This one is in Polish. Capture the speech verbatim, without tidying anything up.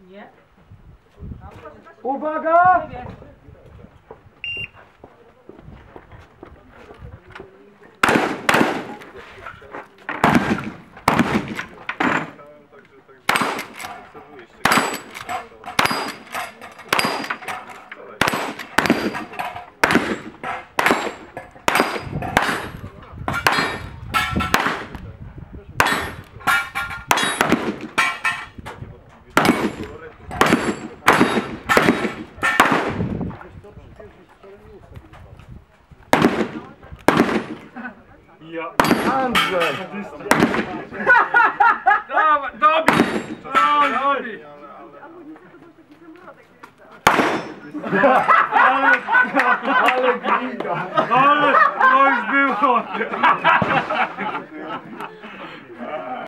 Nie. Uwaga! Ja. Andrzej! Dawaj, dobij! Dawaj, dobij! Ale glinda! Ale, to już było!